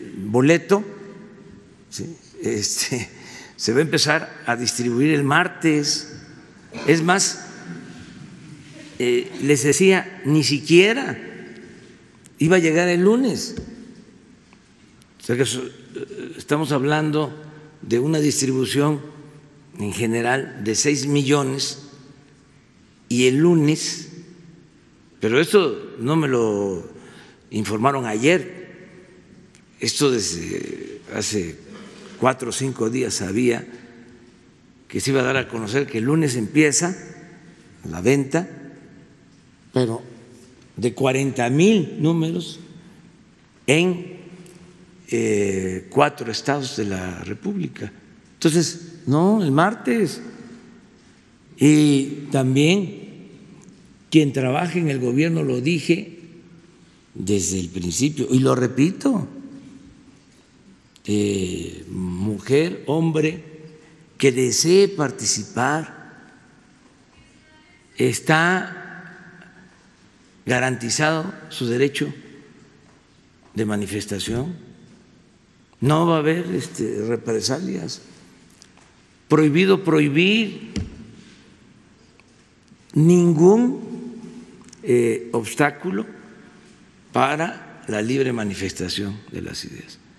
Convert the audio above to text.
boleto, ¿sí? Se va a empezar a distribuir el martes. Es más, les decía, ni siquiera iba a llegar el lunes. O sea que estamos hablando de una distribución en general de 6 millones y el lunes, pero esto no me lo informaron ayer, esto desde hace 4 o 5 días sabía que se iba a dar a conocer que el lunes empieza la venta, pero de 40,000 números en 4 estados de la República. Entonces, no, el martes. Y también quien trabaje en el gobierno, lo dije desde el principio y lo repito, mujer, hombre, que desee participar, está garantizado su derecho de manifestación, no va a haber represalias, prohibido prohibir, ningún obstáculo para la libre manifestación de las ideas.